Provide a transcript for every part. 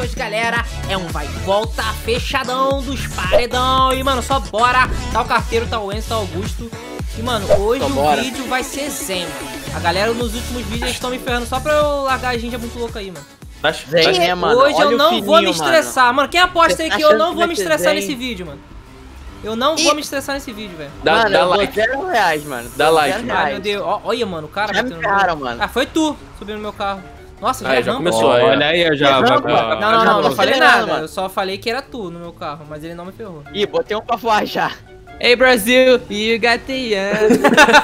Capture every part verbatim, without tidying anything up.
hoje, galera, é um vai e volta fechadão dos paredão. E, mano, só bora. Tá o Carteiro, tá o Enzo, tá o Augusto. E, mano, hoje só o bora. vídeo vai ser zen. A galera nos últimos vídeos estão me ferrando só pra eu largar a gente muito louca aí, mano. Zen, né, mano? Hoje Olha eu não fininho, vou me estressar. Mano, mano quem aposta Você aí tá que eu achando não que vou vai me ser estressar zen? nesse vídeo, mano? Eu não Ih. vou me estressar nesse vídeo, velho. Dá, Mano, dá eu dou like. zero reais, mano. Dá Dou like. zero Ai, reais. meu Deus. Ó, olha, mano, o cara Já me batendo no ferraram, meu... mano. Ah, foi tu subindo no meu carro. Nossa, já, Aí, é já rampa. começou. aí, ó. Olha aí, já Não, vai mano. pra... Não, não, Já não, tô não falei acelerando, nada. mano. Eu só falei que era tu no meu carro, mas ele não me ferrou. Ih, botei um pra voar já. Ei, Brasil, you got the young.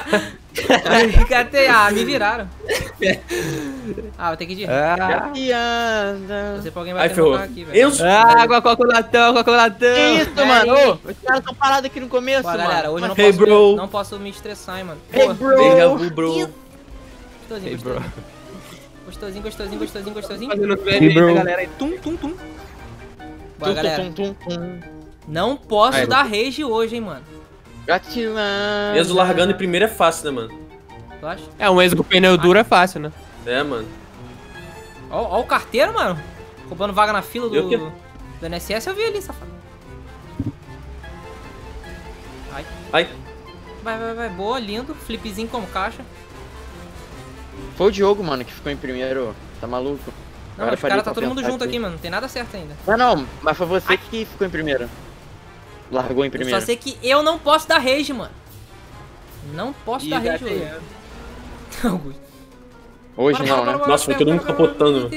Ah, me viraram. Ah, vou ter que ir de ré. Ah, E anda. Não sei pra alguém Aí bater no ferrou. carro aqui, velho. Enzo. água, cocolatão, cocolatão. Que isso, Pera mano? aí. Ô, os caras tão parados aqui no começo, Bora, mano. galera, hoje eu não, Hey, posso, bro. não posso me estressar, hein, mano. Hey, Pô, bro. Deja vu, bro. Gostosinho, Hey, bro. gostosinho. Gostosinho, gostosinho, gostosinho, gostosinho. Fazendo Hey, bem, bro. galera aí. Tum, tum, tum. Bora, Tum, galera. tum, tum, tum. Não posso Aí, dar rage hoje, hein, mano. Gatilã. Enzo largando em primeiro é fácil, né, mano? Tu acha? É, um Enzo com pneu duro é fácil, né? É, mano. Ó, ó o carteiro, mano. Roubando vaga na fila Eu do, que- do N S S, eu vi ali, safado. Ai. Ai. Vai, vai, vai. Boa, lindo. Flipzinho como caixa. Foi o Diogo, mano, que ficou em primeiro. Tá maluco? Não, Agora os parei caras pra tá todo mundo pensar junto aqui. aqui, mano. Não tem nada certo ainda. Não, não, mas foi você que ficou em primeiro. Largou em Eu primeiro. só sei que eu não posso dar rage, mano. Não posso dar rage hoje. Augusto. Hoje Bora, não, bora, né? bora, Nossa, foi todo mundo bora, bora, capotando, bora.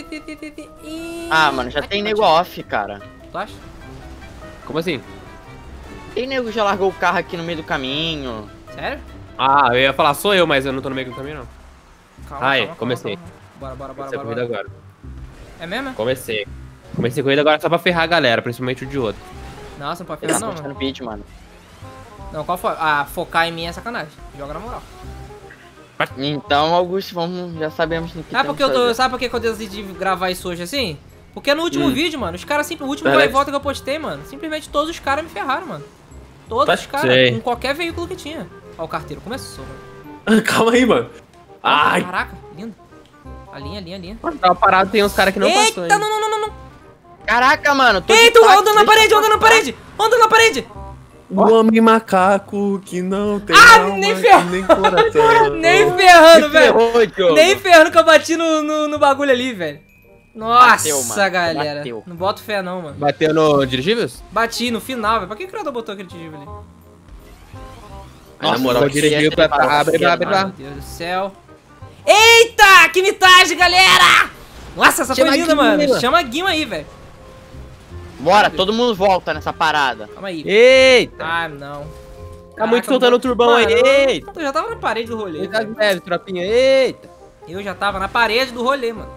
Ih, Ah, mano, já ai, tem bate. nego off, cara. Tu acha? Como assim? Tem nego que já largou o carro aqui no meio do caminho. Sério? Ah, eu ia falar, sou eu, mas eu não tô no meio do caminho, não. Calma, Ai, calma, calma, comecei. calma. Bora, bora, bora, Comecei a bora, corrida bora. agora. É mesmo? é? Comecei. Comecei a corrida agora só pra ferrar a galera, principalmente o de outro. Nossa, não pode Tá pegar não, postando mano. vídeo, mano. Não, qual foi? Ah, focar em mim é sacanagem. Joga na moral. Então, Augusto, vamos, já sabemos no que Sabe por que eu temos tô, que sabe por que que eu decidi gravar isso hoje assim? Porque no último Hum. vídeo, mano, os caras sempre. O último vai Verdade. e volta que eu postei, mano. Simplesmente todos os caras me ferraram, mano. Todos Tá os caras, sei. com qualquer veículo que tinha. Ó, o carteiro começou, mano. Calma aí, mano. Ai. Caraca, lindo. A linha, a linha, a linha. Quando tava parado, tem uns caras que não Eita, passou não, ainda. não, não, não, não. fazer. Caraca, mano, tô de Eita, táxi, andando na deixa parede, eu andando na passar. parede. Andando na parede. O homem macaco que não tem Ah, alma, nem que ferrou. nem coração. Nem ferrando, velho. Ferrou, Diogo. Nem ferrando que eu bati no, no, no bagulho ali, velho. Nossa, Bateu, mano, galera. bateu. Não boto fé, não, mano. Bateu no dirigíveis? Bati no final, velho. Pra que o criador botou aquele tijolo ali? Aí, na moral, vou que dirigir esse pra... ele parou Abre, cedo, abre, mano. abre. Meu Deus do céu. Eita, que mitagem, galera! Nossa, essa Chama foi linda, a Guima. mano. Chama a Guima aí, velho. Bora, todo mundo volta nessa parada. Calma aí. Eita! Ah, não. Tá muito Caraca, soltando não- o turbão aí. Mano, eu- Eita! Eu já tava na parede do rolê. Cuidado velho. leve, tropinha. Eita! Eu já tava na parede do rolê, mano.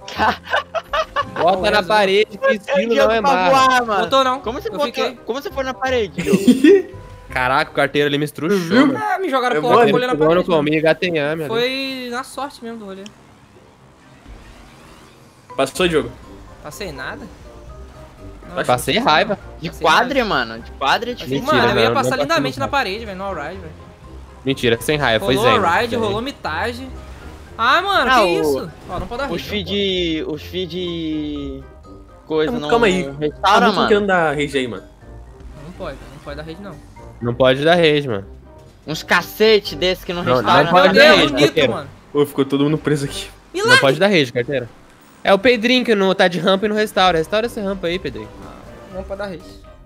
Bota na parede que estilo não é pra mais. voar, mano. Botou não. Como você, Eu botou, fiquei. como você foi na parede, Diogo? Caraca, o carteiro ali me estruchou, mano. Ah, me jogaram É pro alto, mole? eu olhei na Voando parede. mano. comigo, gatenhame ali. Foi na sorte mesmo do rolê. Passou, Diogo. Passei nada. Não, Vai, Passei raiva. De Passei quadra, mano. De quadra é difícil. Mentira, Mano, eu ia não, passar não lindamente passei na no parede, velho, no all-ride, velho. Mentira, sem raiva, foi Rolou zen. all-ride, Zen. rolou mitagem. Ah, mano, Ah, que o- isso? Ó, não pode dar Os rage, feed... Os feed... Coisa Calma, não... calma aí. não Tá Restaura, muito querendo mano. dar rage aí, mano. Não, não pode, não pode dar rage, não. Não pode dar rage, mano. Uns cacete desse que não Não, restaura. não pode Meu dar Deus, rage, bonito, carteiro. mano. Pô, ficou todo mundo preso aqui. Não Milagre! pode dar rage, carteira. É o Pedrinho que não tá de rampa e não restaura. Restaura essa rampa aí, Pedrinho. Não pode dar rage.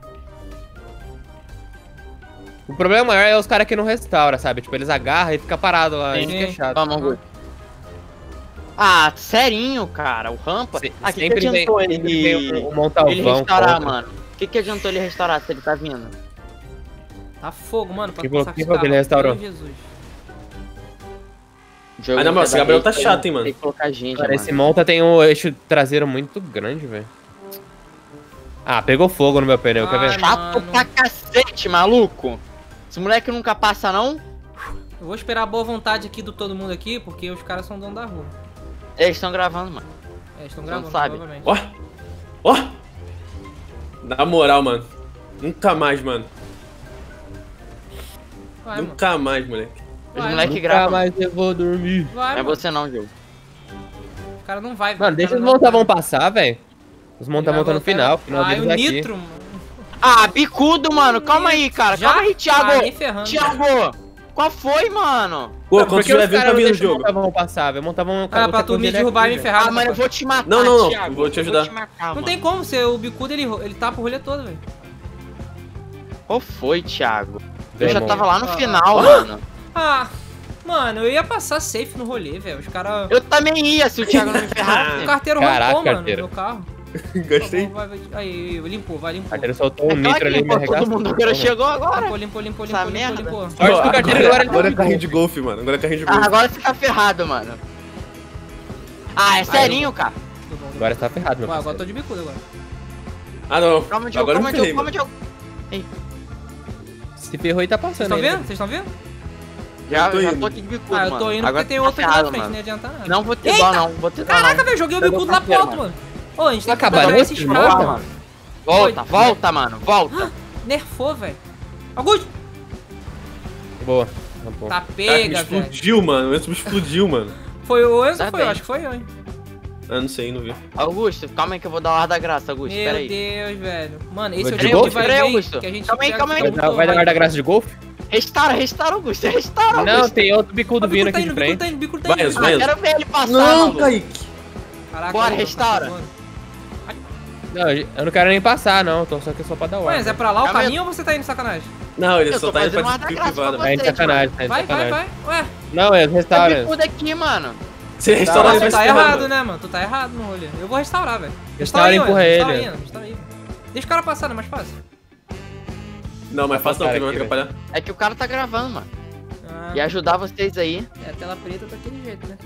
O problema maior é os caras que não restauram, sabe? Tipo, eles agarram e fica parado lá. Sim. Isso que é chato. Vamos, Augusto. Ah, serinho, cara. O rampa. Se- Ah, que, que sempre vem, adiantou sempre ele... vem o, o Montalvão. Ele restaurar, contra. mano. O que, que adiantou ele restaurar se ele tá vindo? Tá fogo, mano, pra Que passar bom- com que esse bom que ele carro. restaurou. Meu Jesus. Diogo Mas, na moral, vai esse dar Gabriel tá rage, chato, hein, mano. Tem que colocar gente, Cara, mano. esse Monta tem um eixo traseiro muito grande, velho. Ah, pegou fogo no meu pneu, quer Ah, ver? não. Chato Mano. pra cacete, maluco. Esse moleque nunca passa, não? Eu vou esperar a boa vontade aqui do todo mundo aqui, porque os caras são dono da rua. Eles estão gravando, mano. É, estão Você gravando, não sabe. provavelmente. Ó. Ó. Na moral, mano. Nunca mais, mano. Vai, mano. Nunca mais, moleque. Os Vai, moleque Nunca gravam. mais eu vou dormir. Vai, Não é mano. você não, Diogo. O cara não vai, Mano, deixa os o cara não Montalvão vai. passar, velho. Os monta monta no final, final Ai, deles o é aqui. Nitro, mano. Ah, bicudo, mano. Calma aí, cara. Já? Calma aí, Thiago. Ah, nem ferrando. Thiago. Qual foi, mano? Pô, Não, quando porque tiver os vindo caras pra não mim no deixam o jogo. Montavão passar, velho. Montavam... Ah, pra tu me derrubar e me ferrar. Ah, mano, eu vou te matar, Não, não, não. Thiago. Vou te ajudar. Vou te matar, Não mano. tem como, ser o bicudo ele, ele tapa o rolê todo, velho. Qual foi, Thiago? Eu Vem, já mano. tava lá no Ah. final, mano. Ah, mano, eu ia passar safe no rolê, velho. Os caras. Eu também ia se o Thiago não me O ferrasse. carteiro Caraca, arrancou, mano, carteiro. no meu carro. Gostei. Vai, vai, vai. Aí, limpou, vai, limpou. Carteiro soltou um É claro nitro que ali e me limpou, arregaçou. todo mundo agora chegou agora. Limpou, limpou, limpou, Essa limpou, merda. limpou, limpou. Sorte que o carteiro agora agora é ele carrinho de golfe, mano. Agora é carrinho de golfe. Ah, agora fica ferrado, mano. Ah, é serinho, cara. Tudo bom, Agora você tá ferrado, meu Pô, agora eu tô parceiro. de bicudo agora. Ah, não. Calma, Diogo, Agora eu calma, me ferrei, Diogo, calma, mano. Diogo. Se ferrou e tá Vocês passando estão aí, vendo? né? Vocês estão vendo? Já, Eu tô já indo. tô aqui de bicudo, Ah, eu mano. tô indo Agora porque tem fica outro aqui na ferrado, frente, mano. não ia adiantar nada. Não vou ter Eita! dó, não. Vou ter dó, não. Caraca, velho, joguei o Pegou bicudo lá pro carteiro, alto, mano. Ô, a gente tem que Acabaram trabalhar esses de caras, novo, mano. mano. Volta, Foi. volta, mano. Volta. Nerfou, velho. Augusto! Boa. Tá bom. Tá Caraca, me pega, velho. explodiu, mano. O Enzo me explodiu, mano. Foi o Enzo Tá ou foi eu? bem. Acho que foi eu, hein? Ah, não sei, não vi. Augusto, calma aí que eu vou dar o ar da graça, Augusto. Meu Pera aí. Deus, velho. Mano, esse Vou é o de jogo golfe? que vai Pera aí, ver Augusto. que a gente Calma aí, pega calma aí. fica Vai dar, muito vai dar rápido. guarda graça de golfe? Restaura, restaura, Augusto. Restaura, Não, Augusto. tem outro bicudo Ó, o vindo bicudo tá aqui de indo, o bicudo tá frente. indo, o bicudo tá Vai, indo. Enzo, Ah, vai. quero ver ele passar, Não, maluco. Kaique. Caraca, Bora, eu tô restaura. voando. Não, eu não quero nem passar, não. Tô só aqui só pra dar o Ué, ar. Mas é pra lá o Calma aí. caminho ou você tá indo de sacanagem? Não, ele Eu só tô tá indo fazendo pra uma da descobrir graça privada. pra Tá indo de sacanagem, tá indo de Vai, vai, sacanagem. vai. Ué, Não, é Tem restaura. bicudo aqui, mano. Se restaurar, tu ele vai se tá ferrar, errado, mano. né, mano? Tu tá errado no rolê. Eu vou restaurar, velho. Restaura e aí, empurra Enzo, ele. Restaura aí, Enzo, restaura aí. Deixa o cara passar, não é mais fácil. Não, mas fácil não, Cara, porque não vai aqui, atrapalhar. É que o cara tá gravando, mano. Ah, E ajudar vocês aí. é a tela preta daquele jeito, né?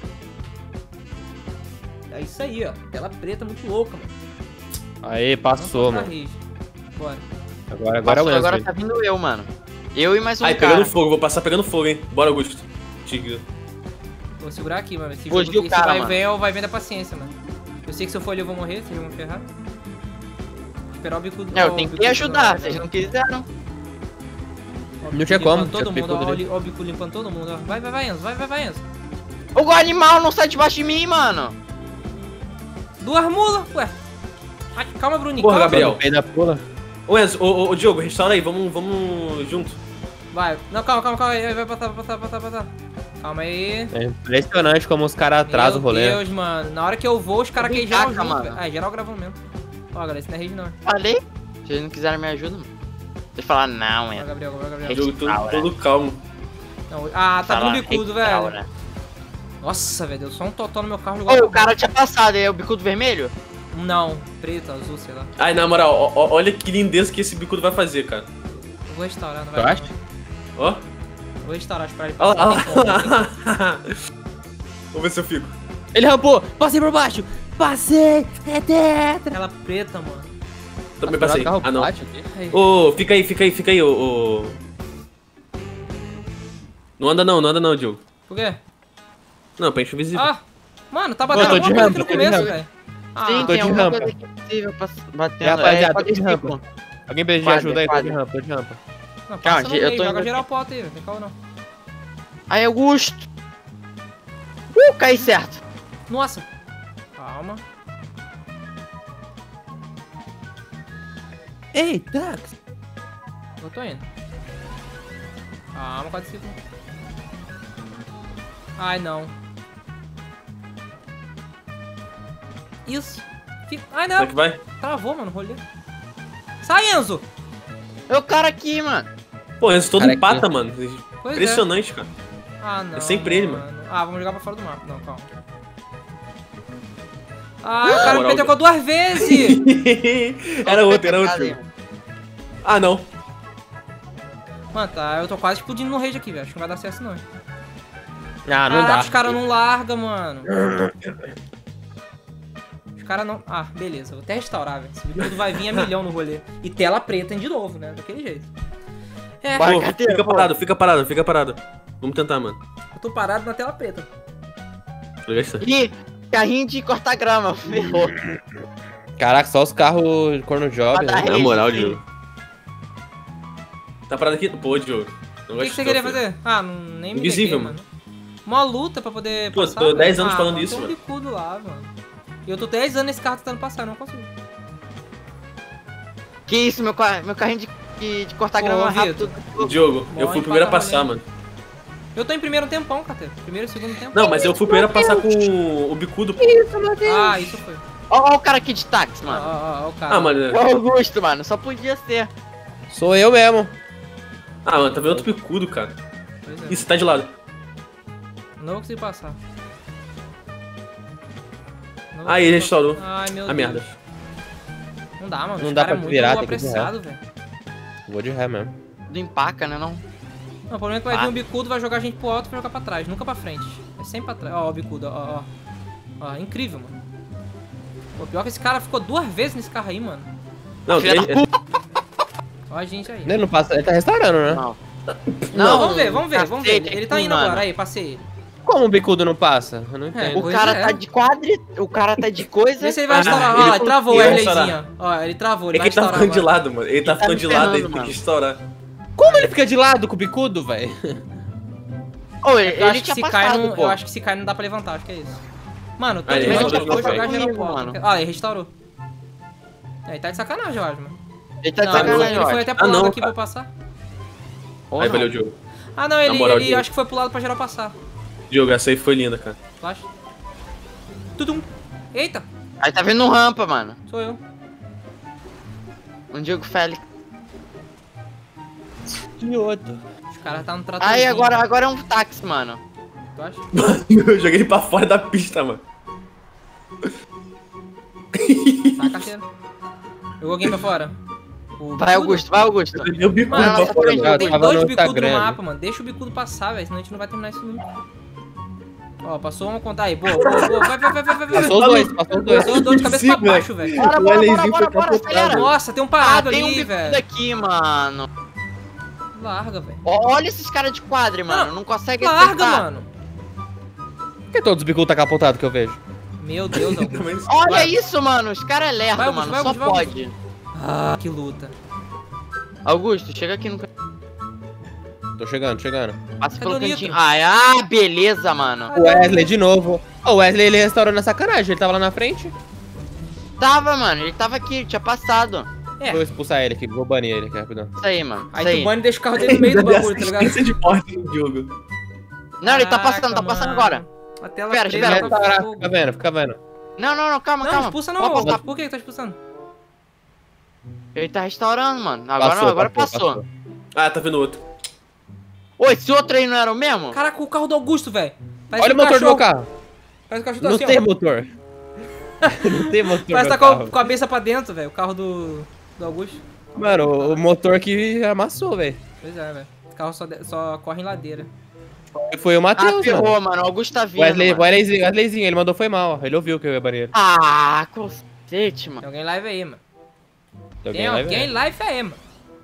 É isso aí, ó. Tela preta muito louca, mano. Aí, passou, Não tá mano. rígido. Bora. Agora, agora é o Passou, Enzo. agora velho. tá vindo eu, mano. Eu e mais um Ai, cara. pegando fogo, vou passar pegando fogo, hein. Bora, Augusto. Tigre. Vou segurar aqui, mano. Esse, Fugiu jogo, o esse cara, vai mano. ver é o vai ver da paciência, mano. Eu sei que se eu for ali eu vou morrer, vocês vão ferrar. Esperar o bico do. É, eu ó, o tentei bico ajudar, do- vocês não quiseram. ó, o Não bico tinha como, limpando todo tinha mundo, ó, bico ó, ó, o bico limpando todo mundo, ó. Vai, vai, vai, Enzo, vai, vai, vai, Enzo. O animal não sai debaixo de mim, mano. Duas mulas, ué. Ai, calma, Bruninho. Porra, calma. Gabriel. Ainda pula. Ô, Enzo, ô, ô, ô, Diogo, restaura aí, vamos, vamos junto. Vai. Não, calma, calma, calma. Aí, vai botar, vai botar, vai botar, vai botar. Calma aí. É impressionante como os caras atrasam o rolê. Meu Deus, mano. Na hora que eu vou, os caras Vem aqui geral cá, junto, mano. velho. Ah, geral gravando mesmo. Ó, galera, isso não é rede, não. Falei? Vocês não quiseram me ajudar, mano. Vocês falaram, não, Vai, é. Gabriel, vai, Gabriel. Diogo, todo, Restaura. todo calmo. Não, ah, tá Fala, dando bicudo, restaura. velho. Nossa, velho, deu só um totó no meu carro. Ô, o cara tinha passado aí, é o bicudo vermelho? Não, preto, azul, sei lá. Ai, na moral, ó, ó, olha que lindeza que esse bicudo vai fazer, cara. Eu vou restaurar, não Tu vai. acha? não. Ó. Eu vou restaurar, esperar ele Olha passar. lá, Tem como, olha tem como. lá. Vamos ver se eu fico. Ele rampou! Passei por baixo! Passei! É tetra! Aquela preta, mano. Também passei. Carro Ah, não. bate aqui. Aí. Ô, fica aí, fica aí, fica aí, ô, ô. Não anda não, não anda não, Diogo. Por quê? Não, pra encher visível. Ah, mano, tá batendo Ô, tô alguma de coisa aqui rampa, no tô de começo, rampa. velho. Ah, Sim, tô tem de alguma rampa. coisa que é possível pass- batendo. É, rapaziada, pode tô de ir, rampa. pô. Alguém precisa de Quadra, ajuda aí, tô de quadra. rampa, tô de rampa. não, Calma, passa no eu meio, tô joga indo- geral pro alto aí, velho. Tem calma não. Aí, Augusto. Uh, caí certo. Nossa. Calma. Ei, Dax! Eu tô indo. Calma, quatro segundos. Ai, não. Isso. Fica... Ai, Será não. que vai? Travou, mano, o rolê. Sai, Enzo. É o cara aqui, mano. Pô, Enzo todo Cara, empata, aqui. mano. Pois Impressionante, cara. é. Ah, não. É sempre ele, mano. Ah, vamos jogar pra fora do mapa. Não, calma. Ah, o cara me Moral, pegou duas vezes. Era outro, era Cadê? outro. Ah, não. Mano, tá, eu tô quase explodindo no rage aqui, velho. Acho que não vai dar certo, não. Ah, não ah, dá. os caras não largam, mano. Os caras não... Ah, beleza. Vou até restaurar, velho. Esse vídeo vai vir a milhão no rolê. E tela preta de novo, né? Daquele jeito. É, Vai, Pô, carteira, fica pô. parado, fica parado, fica parado. Vamos tentar, mano. eu tô parado na tela preta. Eu já sei. Ih, carrinho de cortar grama. Ferrou. Caraca, só os carros corno jovens. Vai dar né? Na moral, Sim. Diogo. Tá parado aqui? Pô, Diogo. Não O que, que você queria fazer? Ah, não, nem me Invisível, liguei, mano. Uma luta pra poder Pô, passar. tô dez velho. anos ah, falando mano, isso, tem um mano. bicudo lá, mano. E eu tô dez anos nesse carro tentando passar, não consigo. Que isso, meu, ca- meu carrinho de, de, de cortar Ô, grama Vitor. rápido. Diogo, eu Bom, fui o primeiro a empata passar, valendo. mano. Eu tô em primeiro um tempão, Carteiro. Primeiro e segundo tempo. Não, mas eu fui o primeiro a passar com o bicudo, pô. Isso, meu Deus. Ah, isso foi. Ó, ó o cara aqui de táxi, Ó, mano. ó, ó, ó o cara. Ah, mano. O Augusto, mano. Só podia ser. Sou eu mesmo. Ah, mano, tá vendo outro bicudo, cara. Pois é. Isso, tá de lado. Não vou conseguir passar. Não vou Ah, ele conseguir restaurou. passar. Ai, meu A Deus. merda. Não dá, mano. Não Os dá cara pra é virar, muito tem que ir apressado, velho. Vou de ré mesmo. Do empaca, né, não? Não, o problema é que vai Ah. vir um bicudo, vai jogar a gente pro alto e vai jogar pra trás. Nunca pra frente. É sempre pra trás. Ó, ó, o bicudo, ó, ó. Ó, é incrível, mano. Pô, pior que esse cara ficou duas vezes nesse carro aí, mano. Não, Filha ele, da puta. Ó a gente aí. Ele não passa, ele tá restaurando, né? Não. Não, vamos ver, vamos ver, vamos ver. cacete Ele tá aqui, indo mano. agora, aí, passei ele. Como o bicudo não passa? Eu não É, entendo. O Pois cara é. tá de quadri... O cara tá de coisa. Vê se ele vai Ah, restaurar. ele Ó, ele travou o conseguiu Erleyzinho, restaurar. ó. Ele travou, ele É que vai ele tá restaurar ficando de agora. lado, mano. Ele tá Ele tá ficando me de lado, ferrando, ele tem mano. que restaurar. Como ele fica de lado com o bicudo, velho? Ô, ele, Eu ele acho, que tinha se cai, passado, não, pô. eu acho que se cai não dá pra levantar, acho que é isso. Mano, todo Ah, ele mundo restaurou vou de novo, jogar velho. geral pro alto. Mano. Ah, ele restaurou. Aí tá de sacanagem, eu acho, mano. Ele tá de Não, sacanagem, ele foi ó. até pro Ah, lado não, aqui pra cara. eu passar. Ou Aí, não. valeu, Diogo. Ah, não, ele, moral, ele Diogo. acho que foi pro lado pra geral passar. Diogo, essa aí foi linda, cara. Tu acha? Tudum. Eita, Aí tá vendo um rampa, mano. sou eu. Um Diego Félix. De outro. Os caras tá no trator. Aí agora, agora é um táxi, mano. Tu acha? Eu joguei ele pra fora da pista, mano. Tá, carteira. Jogou alguém pra fora. O Vai, bicudo? Augusto, vai, Augusto. Eu joguei o bicudo Mano, nossa pra fora, frente, mano. Tem Tava dois no bicudos no Instagram, mapa, mano. Deixa o bicudo passar, velho. Senão a gente não vai terminar isso nunca. Ó, passou uma conta aí. Boa, boa, boa. Vai, vai, vai, vai, vai. vai. Passou os dois, passou os dois. Passou dois de cabeça pra Impossível, baixo, velho. Bora, O bora, Elliezinho bora, foi bora, bora, capotado. acelera. Nossa, tem um Ah, parado tem um ali, bicudo velho. aqui, mano. Larga, velho. Ó, olha esses caras de quadre, mano. Não consegue Larga, acertar. mano. Por que todos os bicudos tá capotados que eu vejo? Meu Deus, Augusto. Também- Olha Vai. isso, mano. Os caras é lerdo, Vai, Augusto, mano. vai, Só Augusto, vai, pode. Ah, que luta. Augusto, chega aqui no canto. Tô chegando, chegando. Passa pelo Cadê o cantinho. Nitro? Ah, ah, beleza, mano. O Wesley de novo. Ó, o Wesley ele restaurou na sacanagem, ele tava lá na frente. Tava, mano. Ele tava aqui, tinha passado. É. Vou expulsar ele aqui, vou banir ele aqui rapidão. Isso aí, mano. Aí Isso tu aí. bane e deixa o carro dele no meio do bagulho, tá ligado? Assistência de morte no Diogo. Não, ele tá Caraca, passando, tá passando mano. agora. A tela Espera, preta espera, tá Restaurar, fogo. fica vendo, fica vendo. Não, não, não, calma, Não, calma. expulsa Pode não. passar. Por que que tá expulsando? Ele tá restaurando, mano. Agora não, agora passou. Ah, tá vendo outro. Ô, esse outro aí não era o mesmo? Caraca, o carro do Augusto, velho. Parece Olha o um motor do meu cachorro. carro. Parece que o cachorro tá Não assim, tem ó. motor. Não tem motor Parece no que tá com a, carro. com a cabeça pra dentro, velho. O carro do, do Augusto. Mano, o, o motor que amassou, velho. Pois é, velho. O carro só, de- só corre em ladeira. Foi o Ah, Matheus, mano. ferrou, mano. O Augusto tá vindo, Wesley, mano. Wesleyzinho, Wesleyzinho, ele mandou foi mal, ó. Ele ouviu que eu ia banir ele. Ah, cacete, mano. Tem alguém live aí, mano. Tem Tem alguém lá, alguém velho? live aí, mano.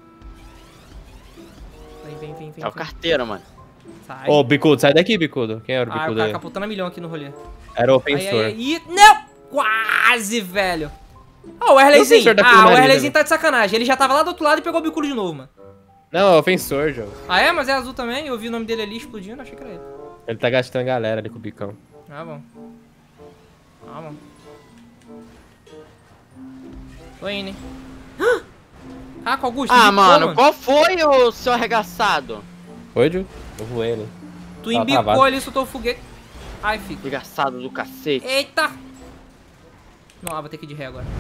Vem, vem, vem, vem. É o vem. carteiro, mano. Sai. Ô, Bicudo, sai daqui, Bicudo. Quem era o Ah, o Bicudo cara aí? capotando a milhão aqui no rolê. Era o Aí, ofensor. aí, aí. Não! Quase, velho. Ó, o Erleyzinho. ofensor da Ah, o culinária, Erleyzinho né? tá de sacanagem. Ele já tava lá do outro lado e pegou o bicudo de novo, mano. Não, é ofensor, Joe. Ah, é? Mas é azul também? Eu vi o nome dele ali explodindo, achei que era ele. Ele tá gastando a galera ali com o bicão. Ah, bom. Ah, bom. Tô indo, hein. Ah, com Augusto. Ah, embicou, mano, qual foi o seu arregaçado? Foi, Joe? Eu voei ele. Tu Tá embicou travado. ali e soltou o foguete. Ai, fica. Arregaçado do cacete. Eita! Não, ah, vou ter que ir de ré agora.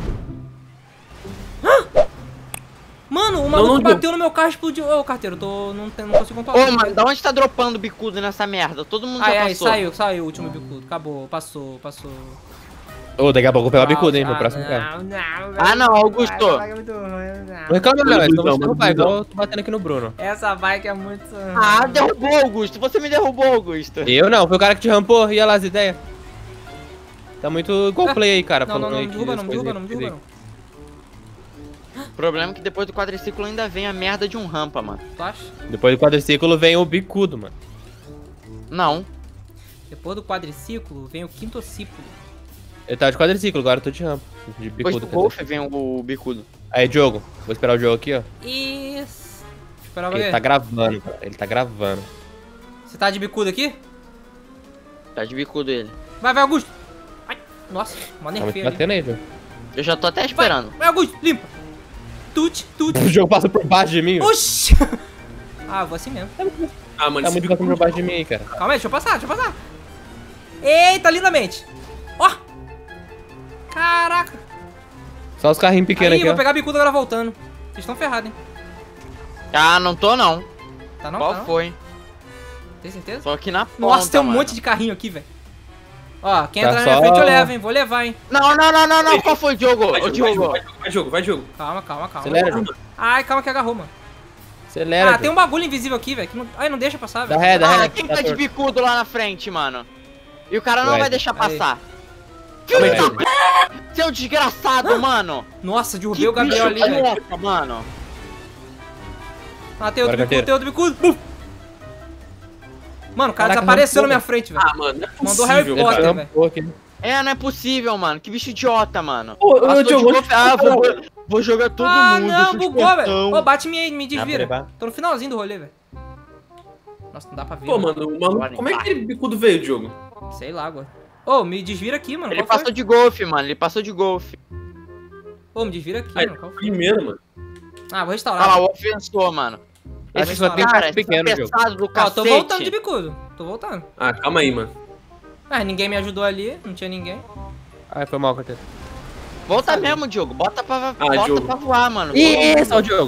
Hã? Mano, o maluco não, bateu no meu carro e explodiu. Ô, carteiro, eu tô. Não, tem- não consigo controlar. Ô, mano, da onde tá dropando bicudo nessa merda? Todo mundo já Ai, ai, passou. saiu, saiu o último bicudo. Acabou, passou, passou. Ô, daqui a pouco eu vou pegar o bicudo, hein, Ah, pro próximo carro. não, não, Ah, não, Augusto. essa bike é muito ruim, não. Não reclama não, Não, é só você não, não vai, não. igual eu tô batendo aqui no Bruno. Essa bike é muito ruim. Ah, derrubou, Augusto. Você me derrubou, Augusto. Eu não, foi o cara que te rampou, ia lá as ideias. Tá muito igual play aí, cara, Não, não, falando não, aí me que derruba as não, me coisas derruba não, me aí. derruba não. O problema é que depois do quadriciclo ainda vem a merda de um rampa, mano. Tu acha? Depois do quadriciclo vem o bicudo, mano. Não. Depois do quadriciclo, vem o quintociclo. Ele tá de quadriciclo, agora eu tô de rampa. De Depois bicudo. do quer dizer. Golf vem o bicudo. Aí, Diogo, vou esperar o Diogo aqui, ó. Isso. Esperava Ele ver. tá gravando, cara. Ele tá gravando. Você tá de bicudo aqui? Tá de bicudo ele. Vai, vai, Augusto. Ai, Nossa, uma Tá muito nerfeira ali. batendo aí, Diogo. Eu já tô até esperando. Vai, Augusto, limpa. Tute, tute. O jogo passa por baixo de mim, velho. Oxi. Ah, eu vou assim mesmo. Ah, mano, Tá esse muito passando por baixo de mim aí, cara. Calma aí, deixa eu passar, deixa eu passar. Eita, lindamente. Ó. Caraca. Só os carrinhos pequenos Aí, aqui, vou ó. pegar a bicuda agora voltando. Vocês estão ferrados, hein? Ah, não tô não. Tá não? Qual Tá não? foi? Tem certeza? Tô aqui na ponta, Nossa, tem um mano. monte de carrinho aqui, velho. Ó, quem Tá entrar na minha só- frente eu levo, hein? Vou levar, hein? Não, não, não, não, não. Qual foi o Diogo? Vai, Ô, jogo, vai, Diogo. jogo, vai, jogo, vai, jogo, vai, jogo. Calma, calma, calma. Acelera, Diogo. Ai, calma que agarrou, mano. Acelera, Ah, tem um Diogo. bagulho invisível aqui, velho. que Não... Ai, não deixa passar, Dá velho. ré, dá Ah, ré. quem Tá tá de torto. bicudo lá na frente, mano? E o cara não Ué. vai deixar Aí. passar. Calma aí, Filho Diogo. da... Seu desgraçado, mano. Nossa, derrubei Que o Gabriel ali, bicho velho. louco, mano. Ah, tem outro Bora, bicudo, carteira. tem outro bicudo. Buf. Mano, o cara Caraca, desapareceu na arrancou, minha frente, velho. Ah, mano, não é possível. Mandou Harry cara. Potter. Ele velho. trampou aqui. É, não é possível, mano. Que bicho idiota, mano. Ô, ô, Passou de Diogo, golfe. Ah, vou, vou jogar todo Ah, mundo. não, sou bugou, velho. espertão. Ô, bate me aí, me Dá pra desvira. levar? Tô no finalzinho do rolê, velho. Nossa, não dá pra ver. Pô, mano. mano, o maluco, como é que aquele bicudo veio, Diogo? Sei lá, agora. Ô, me desvira aqui, mano. Ele Qual foi? passou de golfe, mano. Ele passou de golfe. Ô, me desvira aqui, Aí, mano. Qual foi? primeiro, mano. Ah, vou Olha restaurar. lá, o ofensor, mano. Acho que Esse só tem cara, carro esse pequeno, Diogo. pesado do Ó, cacete. tô voltando de bicudo. Tô voltando. Ah, calma aí, mano. Ah, ninguém me ajudou ali. Não tinha ninguém. Ai, foi mal, carteira. Volta mesmo, Diogo. Bota pra, bota Diogo. pra voar, mano. Isso, ó o Diogo.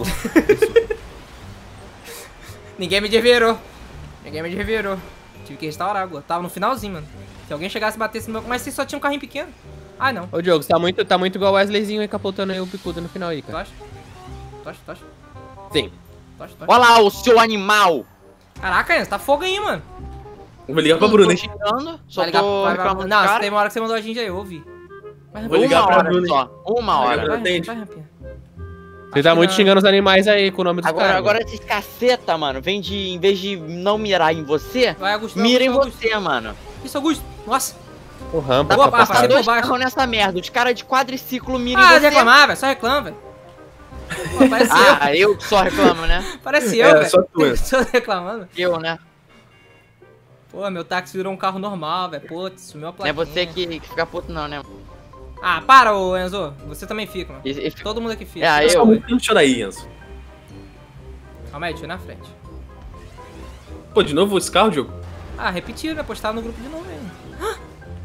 Ninguém me desvirou. Ninguém me desvirou. Tive que restaurar agora. Tava no finalzinho, mano. Se alguém chegasse e batesse no meu... Mas você só tinha um carrinho pequeno. Ai, não. Ô, Diogo, você tá muito, tá muito igual o Wesleyzinho aí capotando aí o picudo no final aí, Tu cara. acha? Tu acha? Tu acha? Sim. Tu acha? Tu acha? Olha lá, o seu animal. Caraca, Enzo, tá fogo aí, mano. Vou ligar pra Não Bruna, tô hein? xingando, só Vai ligar, tô vai, vai, reclamando do Não, cara. tem uma hora que você mandou a gente aí, eu ouvi. Vai, Vou ligar Uma pra hora Bruna, só. Uma Vai, hora. vai. atende. vai, Rampinha. Você tá Acho muito que xingando os animais aí com o nome dos Agora, caras. agora esses caceta, mano, vem de, em vez de não mirar em você, Vai, Augusto. mira em Augusto, você, mano. Augusto. Isso, Augusto. Nossa. O rampa, Boa, tá passa, Passa Passei por dois baixo. carros nessa merda, os caras de quadriciclo miram Ah, em de você. reclamar, velho. Só reclama, velho. Pô, parece Ah, eu que só reclamo, né? eu. Parece É, eu, velho. só tu, Enzo. Só reclamando. Eu, né? Pô, meu táxi virou um carro normal, velho. Pô, sumiu a Não é plaquinha. você que, que fica puto não, né? Ah, para, ô Enzo. Você também fica, mano. E- e- Todo mundo aqui fica. É, Calma eu- aí. Não deixa daí, Enzo. Calma aí, deixa eu ir na frente. Pô, de novo esse carro, Diogo? Ah, repetiram, né? Postaram no grupo de novo aí.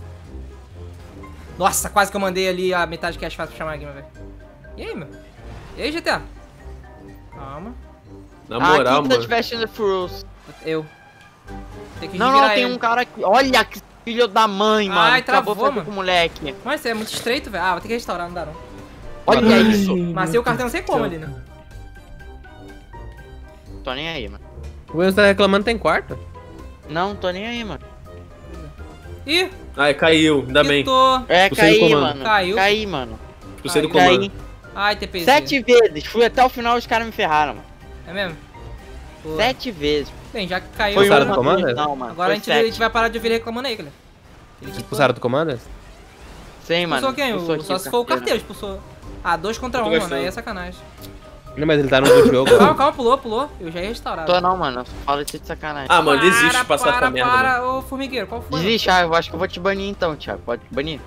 Nossa, quase que eu mandei ali a metade que é fácil pra chamar a Guima, velho. E aí, meu? E aí, G T A? Calma. Na Ah, moral, quem tá mano. de Fast and the Furious? Eu. Tem que Não, desvirar não, tem ele. um cara aqui. Olha que filho da mãe, mano. Ai, Acabou travou, fazer mano. com o moleque. Mas é muito estreito, velho. Ah, vou ter que restaurar, não dá não. Olha isso. Mas o cartão não sei como ali, né? Tô nem aí, mano. O Enzo tá reclamando, tem quarto. Não, tô nem aí, mano. Ih, Ai, caiu, ainda bem. quitou. É, Expulsei do caí, comando. mano. Caiu. Caí, mano. Expulsei do Ai, comando. Caí. Ai, T P Z. Sete vezes. Fui até o final e os caras me ferraram, mano. É mesmo? Pô. Sete vezes. Bem, já que caiu, Foi Expulsaram uma do comando? Não, mano. agora a Foi gente, a sete. gente vai parar de ouvir ele reclamando aí, galera. Ele quitou. Expulsaram do comando? Sim, mano. Expulsou quem? Expulsou O- aqui Só o se for o carteiro. carteiro, expulsou. Ah, dois contra Eu um, tô mano. gostando. Aí é sacanagem. Não, mas ele tá no outro jogo. Calma, calma, pulou, pulou. Eu já ia restaurar. Tô não, mano. Fala isso de sacanagem. Ah, mano, desiste para, de passar para, essa merda, para, mano. ô formigueiro, qual foi? Desiste, ah, eu acho que eu vou te banir então, Thiago. Pode te banir?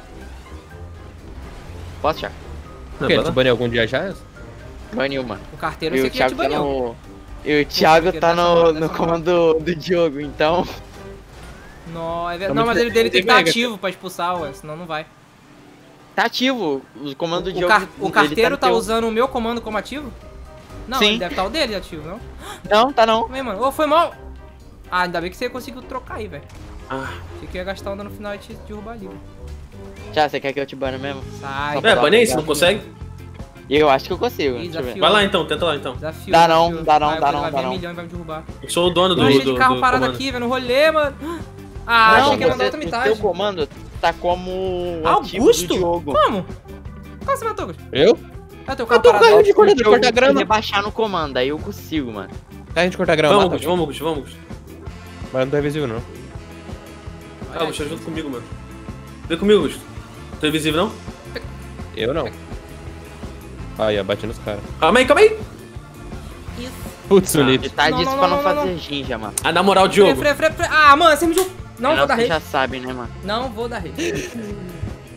Posso, Thiago? Por quê? Ele te baniu algum dia já? Enzo? Baniu, mano. O carteiro eu E sei o que já te Thiago tá baniu. no... E o Thiago porque tá dessa no, moda, no dessa comando do Diogo, então... Não, é ver- Tá não, muito mas ele dele tem que estar mega, ativo pra expulsar, ué, senão não vai. Tá ativo. O comando do O, Diogo... car- o ele carteiro no tá teu. usando o meu comando como ativo? Não, Sim. ele deve estar o dele ativo, não? Não, tá não. Calma aí, mano. Ô, foi mal. Ah, ainda bem que você conseguiu trocar aí, velho. Ah, Achei que ia gastar onda no final e te derrubar ali, velho. Já, você quer que eu te bane mesmo? Sai. é, bane aí, você não consegue? Eu acho que eu consigo. Ih, Deixa eu ver. desafio. Vai lá então, tenta lá então. Desafio. Dá não, desafio. dá não, Vai, dá vai, não, vai dá vir não. um milhão e vai me derrubar. Eu sou o dono do, Tô do, cheio de carro do parado comando. aqui, velho, no rolê, mano. Ah, Não, achei que ia mandar você, outra o metade. teu comando tá como ativo Augusto? do Diogo. Como? Como você matou, Augusto? Eu? Ah, teu Eu carro tô parado. caindo de cortar, de Diogo cortar tem que grama. rebaixar no comando, aí eu consigo, mano. Tá, a gente cortar grama. Vamos, mata, Augusto, vamos, Augusto, vamos, Augusto. Mas não tá invisível, não. Ah, Augusto, junto comigo, mano. Vem comigo, Augusto. Tô invisível, não? Eu não. Aí, ó, bati nos caras. Calma aí, calma aí. Putz, o Ele Lito. tá Não, disso não, pra não, não, não, fazer não. ginja, mano. Ah, na moral, Freia, Diogo. freia, freia, freia. Ah, mano, você me jogou. Não Não, vou dar você rede. já sabe, né, mano? Não vou dar rede.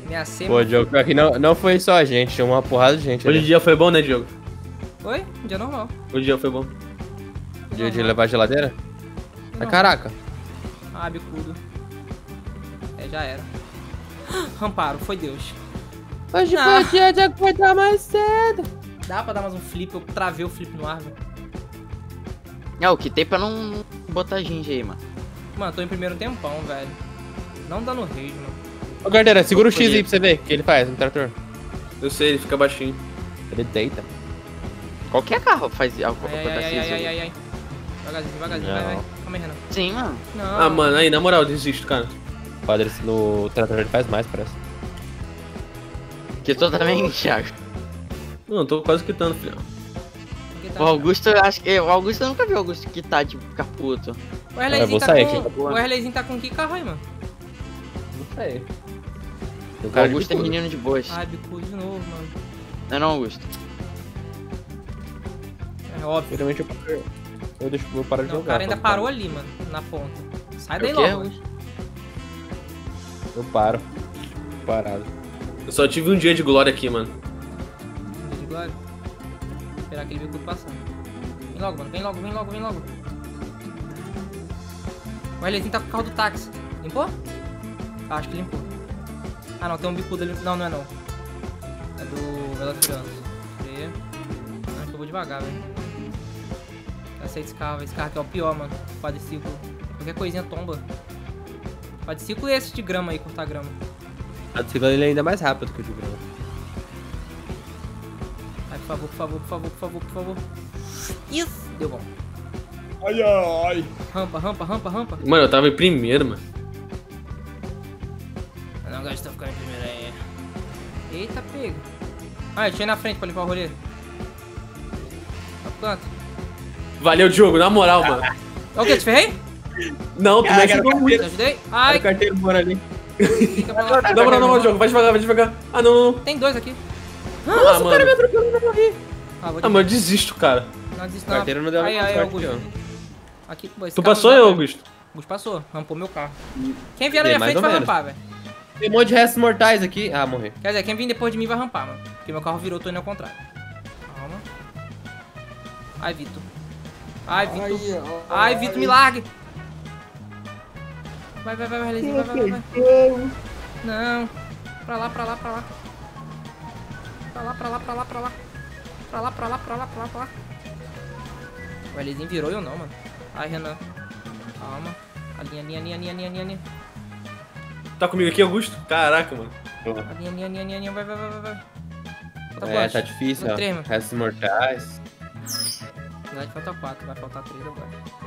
Minha C. Pô, Diogo, pior que não, não foi só a gente, tinha uma porrada de gente Hoje o ali. dia foi bom, né, Diogo? Oi? Um dia normal. Hoje o dia foi bom. De, de levar a geladeira? Ah, caraca. Ah, bicudo. É, já era. Ramparo, foi Deus. Hoje Ah. foi o dia de acordar mais cedo. Dá pra dar mais um flip? Eu travei o flip no ar, velho. É, o que tem pra não botar gente aí, mano. Mano, tô em primeiro tempão, velho. Não dá no rage, mano. Ô, Carteira, segura o X Podia. aí pra você ver o que ele faz no trator. Eu sei, ele fica baixinho. Ele deita. Qualquer carro faz algo Ai, ai, ai, ai, ai, ai, ai. Devagarzinho, devagarzinho, vai, Não. vai. Calma aí, Renan. Sim, mano. Não. Ah, mano, aí, na moral, eu desisto, cara. O padre no trator ele faz mais, parece. Que tu também, Thiago. Não, tô quase quitando, filhão. Aqui tá. O Augusto, eu acho que. O Augusto eu nunca vi o Augusto que tá, tipo, ficar puto. O Erleyzinho vou tá sair com... aqui. O Erleyzinho tá com que carro aí, mano? Não sei. Tem um O cara de Augusto é bicudo. menino de boas. Ai, bicudo de novo, mano. Não é não, Augusto? É óbvio. Geralmente eu, paro- eu deixo eu parar de Não, o jogar. cara ainda quando parou paro. ali, mano. Na ponta. Sai É daí o quê, logo. Augusto? Eu paro. Parado. Eu só tive um dia de glória aqui, mano. Dia de glória. Esperar aquele bicudo passar. Vem logo, mano. Vem logo, vem logo, vem logo. O Erleyzinho tá com o carro do táxi. Limpou? Ah, acho que limpou. Ah, não. Tem um bicudo ali. Não, não é não. É do Velociraptor. Freia. Acho que eu vou devagar, velho. Eu sei desse carro, velho. Esse carro aqui é o pior, mano. Quadriciclo. Qualquer coisinha tomba. Quadriciclo e esse de grama aí, cortar grama. A bicicleta ele é ainda mais rápido que o de grama. Ai, por favor, por favor, por favor, por favor, por favor. Isso! Deu bom. Ai, ai. Rampa, rampa, rampa, rampa. Mano, eu tava em primeiro, mano. Eu não gosto de ficar em primeiro aí. Eita, pega. Ah, eu tinha na frente pra limpar o rolê. Tá pro canto. Valeu, Diogo, na moral, mano. É o que? Te ferrei? Não, tu me Caraca, ajudou Te muito. ajudei? Ai. Ai, O carteiro mora ali. fica pra lá. Não, não, não, não, Diogo, vai devagar, vai devagar. Ah, não, não, não. Tem dois aqui. Ah, mano. Ah, vou Ah, mano, eu desisto, cara. Não desisto O não. carteiro não deu Aí, muita aí, sorte, Augusto. ó. Aqui, pô, esse Tu carro passou, não eu, dá, Augusto? velho. Augusto passou, rampou meu carro. Quem vier na Bem, minha mais frente ou vai menos. rampar, velho. Tem um monte de restos mortais aqui. Ah, morri. Quer dizer, quem vir depois de mim vai rampar, mano. Porque meu carro virou, tô indo ao contrário. Calma. Ai, Vitor. Ai, Vitor. Ai, Vitor, me largue. Vai, vai, vai, vai, Lezinho, vai, vai, vai, vai. Não. Pra lá, pra lá, pra lá. Pra lá, pra lá, pra lá, pra lá. Pra lá, pra lá, pra lá, pra lá, pra lá. O Lezinho virou e eu não, mano. Ai, Renan. Calma. A linha, linha, linha, linha, linha, linha, linha. Tá comigo aqui, Augusto? Caraca, mano. A linha, linha, linha, linha, linha. Vai, vai, vai, vai, vai. Falta É, quantos? tá difícil, Falta ó. três, mano. Restos mortais. Na verdade, falta quatro. Vai faltar três agora.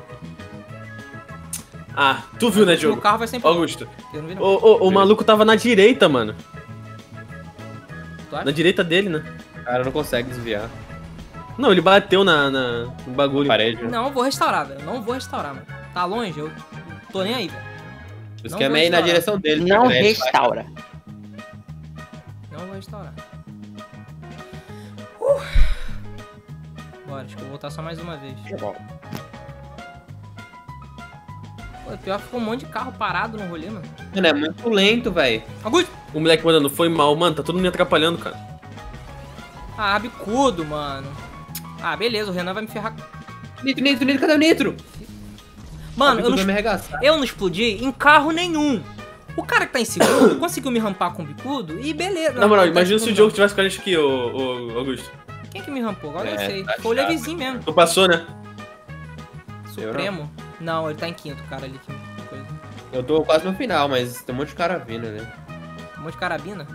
Ah, tu viu, né, O Diogo? carro vai sempre... Augusto. Eu não vi, não. O, o, o maluco tava na direita, mano. Tu acha? Na direita dele, né? O cara não consegue desviar. Não, ele bateu na, na, no bagulho. Parede. né? Não vou restaurar, velho. Não vou restaurar, mano. Tá longe, eu tô nem aí, velho. O Não esquema vou é ir na restaurar. direção dele. Não né? Ele vai- restaura. Não vou restaurar. Uh. Bora, acho que eu vou voltar só mais uma vez. Pô, pior que ficou um monte de carro parado no rolê, mano. Mano, é muito lento, velho. Augusto! O moleque mandando, foi mal, mano, tá todo mundo me atrapalhando, cara. Ah, bicudo, mano. Ah, beleza, o Renan vai me ferrar. Nitro, nitro, nitro, cadê o nitro? Mano, eu não, vai me arregaçar. eu não explodi em carro nenhum. O cara que tá em segundo conseguiu me rampar com o bicudo e beleza. Na moral, Não, tá em imagina se o segundo, Diogo não. tivesse com a gente aqui, ô, ô Augusto. Quem que me rampou? Agora eu É, sei. tá Foi o chato. Levizinho mesmo. Tu passou, né? Eu não. Supremo? Não, ele tá em quinto, cara ali. Que coisa. Eu tô quase no final, mas tem um monte de cara vindo, né? Um monte de carabina.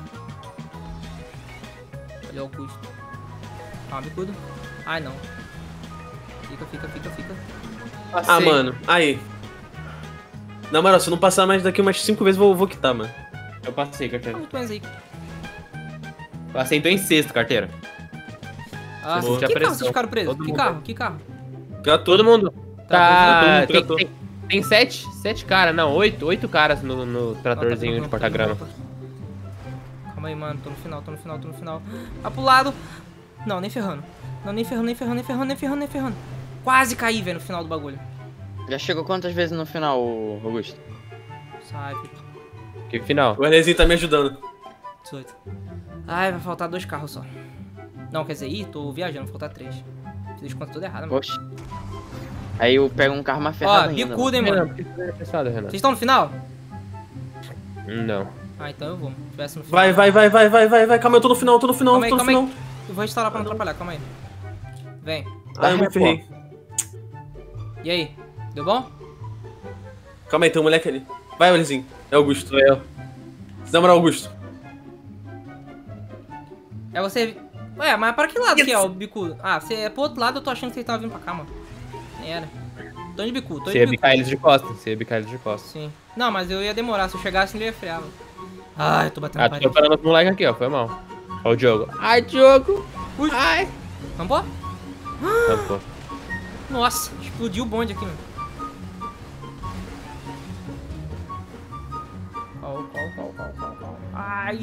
Olha o Augusto. Calma, bicudo. Ai, não. Fica, fica, fica, fica. Ah, Passei. mano, aí. Na moral, se eu não passar mais daqui umas cinco vezes, eu vou, vou quitar, mano. Eu passei, carteira. Muito mais aí. Passei, então em sexto, carteira. Ah, Você que sentiu a carro vocês pressão. ficaram presos? Todo Que mundo. carro? Que carro? Gatou. Todo mundo. Tá, todo Tá. mundo Tem, tratou. tem, tem sete, sete caras, não, oito, oito caras no, no tratorzinho de porta-grama. Calma aí, mano. Tô no final, tô no final, tô no final. Vai pro lado. Não, nem ferrando. Não, nem ferrando, nem ferrando, nem ferrando, nem ferrando, nem ferrando. Quase caí, velho, no final do bagulho. Já chegou quantas vezes no final, Augusto? Sai, Vitor. Que final? O Ernezinho tá me ajudando. dezoito. Ai, vai faltar dois carros só. Não, quer dizer, ih, tô viajando, vai faltar três. Fiz as contas tudo errado, mano. Poxa. Aí eu pego um carro mais Ó, ferrado ainda. bicuda, hein, Renan, mano. por que você é apressado, Renan? Vocês estão no final? Não. Ah, então eu vou. Se tivesse no final. Vai, vai, vai, vai, vai, vai, vai. Calma, eu tô no final, eu tô no final, Calma eu aí, tô no calma final. aí. Eu vou restaurar pra não atrapalhar, calma aí. Vem. Ah, eu me ferrei. E aí? Deu bom? Calma aí, tem um moleque ali. Vai, Olizinho. É Augusto. Sou eu. Na moral, Augusto. É você... Ué, mas para que lado que é o bicudo? Ah, você é pro outro lado, eu tô achando que você tava vindo pra cá, mano. Nem era. Tô de bicudo, tô Você de ia bicudo. bicar eles de costas. Você ia bicar eles de costas. Sim. Não, mas eu ia demorar. Se eu chegasse, ele ia frear, mano. Ai, eu tô batendo Ah, na tô parede. preparando os moleques aqui, ó. Foi mal. Ó o Diogo. Ai, Diogo. Ui. Ai. Vambora? Tá, pô. Nossa, explodiu o bonde aqui, mano. Qual, qual, qual, qual, qual, qual. Ai.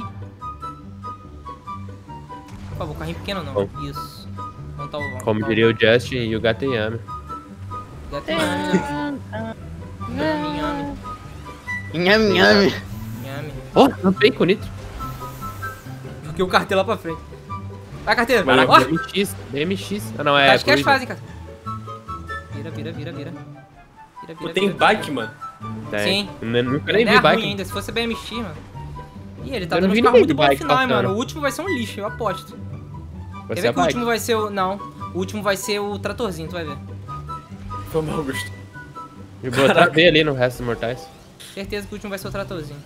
Por favor, carrinho pequeno não. Bom. Isso. Vamos tá o vamos. Como diria o Justin e o Gateyami. Gato Yami. Yami, Yami. Nhame, nhame. Yami. Ó, oh, tampei com o nitro. Joguei o carteiro lá pra frente. Vai, carteiro. Valeu. Ó, B M X. B M X. Ah, não, é. acho que eles Cruiser. fazem, cara. Vira, vira, vira, vira. Vira, Pô, vira, tem vira, bike, vira. mano. Tem. Sim. Eu nunca nem Ele vi é bike. ruim ainda, se fosse B M X, mano. Ih, ele tá Eu não dando uns vi carros ninguém muito de bons no bike final, hein, passando. mano. O último vai ser um lixo, eu aposto. Vai Quer ser ver a que o bike. último vai ser o... Não. O último vai ser o tratorzinho, tu vai ver. Foi mal, Augusto. Eu vou até ver ali no resto dos mortais. Certeza que o último vai ser o tratorzinho.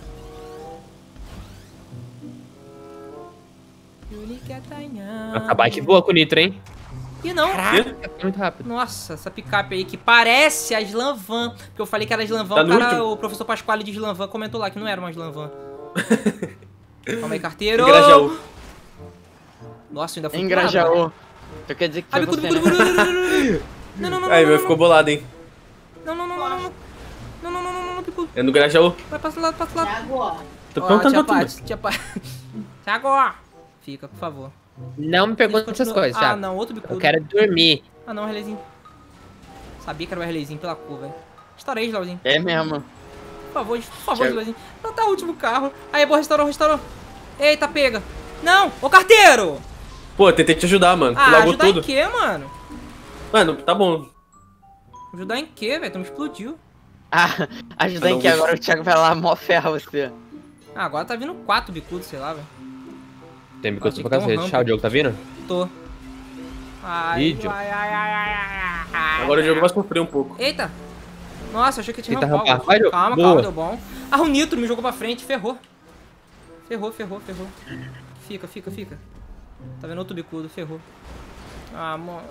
A bike voa com o nitro, hein? E não. Quê? É muito rápido. Nossa, essa picape aí que parece a Slanvan. Porque eu falei que era Slanvan, Tá o, no cara, último. o professor Pasquale de Slanvan comentou lá que não era uma Slanvan. Calma aí, carteiro. Em Grajaú. Nossa, ainda foi Em pro lado, né? Grajaú. Então quer dizer que Ah, foi bicudo, você, bicudo, né? bicudo, bicudo, bicudo. Não, não, não, Aí, não, meu não, ficou bolado, hein. não, não, não, não, não, não. Não, não, não, não, não, não, bicudo. É no Grajaú. Vai, passa lá, passa lá. Tô Ó, perguntando tia pra tu. Paty, tia Paty. Thiago! Fica, por favor. Não me pergunte Isso essas continua- coisas, Ah, Thiago. não, outro bicudo. Eu quero dormir. Ah, não, releizinho. Sabia que era o releizinho pela cor, velho. Estourei, Slauzinho. É mesmo. Por favor, por favor, Thiago. Slauzinho. Não tá o último carro. Aí, boa, restaurou, restaurou. Eita, pega. Não, ô carteiro! Pô, eu tentei te ajudar, mano. Tu Ah, lagou ajudar tudo. em quê, mano? Mano, tá bom. Ajudar em quê, velho? Tu me explodiu. Ah, ajuda em que agora o Thiago vai lá, mó ferra você. Ah, agora tá vindo quatro bicudos, sei lá, velho. Tem bicoto Achei pra que tem um cacete. rampa. Tchau, o Diogo tá vindo? Tô. Ai, Ih, Diogo. ai, ai, ai, ai, ai, ai. Agora o jogo vai sofrer um pouco. Eita! Nossa, achei que tinha Eita, rampado. rapaz. Vai, Diogo. Calma, Boa. calma, deu bom. Ah, o Nitro me jogou pra frente, ferrou. Ferrou, ferrou, ferrou. Fica, fica, fica. Tá vendo outro bicudo, ferrou. Ah, mano.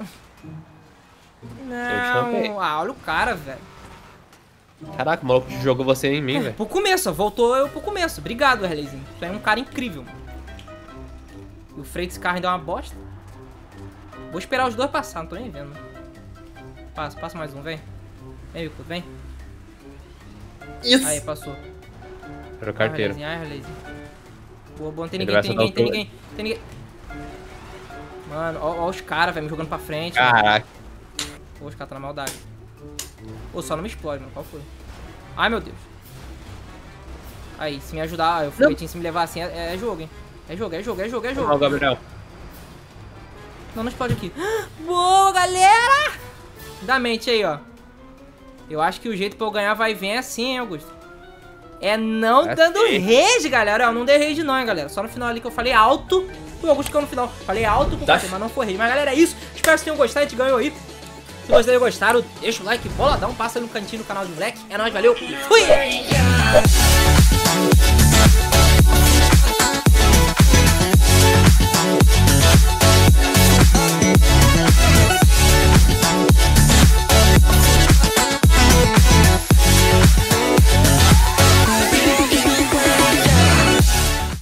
champei. Não. Ah, olha o cara, velho. Caraca, o maluco jogou você em mim, É, velho. pro começo, ó, voltou eu pro começo. Obrigado, Herleizinho. Tu é um cara incrível. E o freio desse carro ainda é uma bosta. Vou esperar os dois passar, não tô nem vendo. Passa, passa mais um, vem. Vem, bicudo, vem. Isso. Aí, passou. Era o carteiro. Ai, Herleizinho. Pô, bom, tem Ele ninguém, vai tem soltar ninguém, tem o ninguém, tem ninguém. Mano, ó, ó os caras, velho, me jogando pra frente. Caraca. Pô, os caras tá na maldade. Pô, só não me explode, mano. Qual foi? Ai, meu Deus. Aí, se me ajudar, o foguetinho se me levar assim, é, é jogo, hein. É jogo, é jogo, é jogo, é Ó, o jogo. Gabriel. Não, não explode aqui. Boa, galera! Da mente aí, ó. Eu acho que o jeito pra eu ganhar vai e vem assim, hein, Augusto. É não É dando sim. rage, galera. Ó, não dei rage não, hein, galera. Só no final ali que eu falei alto. O Augusto ficou no final. Falei alto com o Tá. mas não foi rage. Mas, galera, é isso. Espero que vocês tenham gostado. A gente ganhou aí. Se vocês gostaram, deixa o like, boladão. Passa no cantinho do canal do moleque. É nóis, valeu. Fui!